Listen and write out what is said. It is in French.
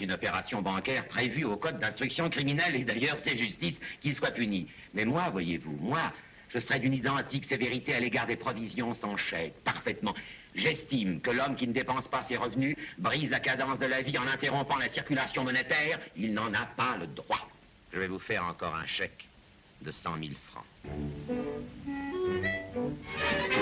est une opération bancaire prévue au code d'instruction criminelle et d'ailleurs c'est justice qu'il soit puni. Mais moi, voyez-vous, moi, je serais d'une identique sévérité à l'égard des provisions sans chèque, parfaitement. J'estime que l'homme qui ne dépense pas ses revenus brise la cadence de la vie en interrompant la circulation monétaire. Il n'en a pas le droit. Je vais vous faire encore un chèque de 100 000 francs.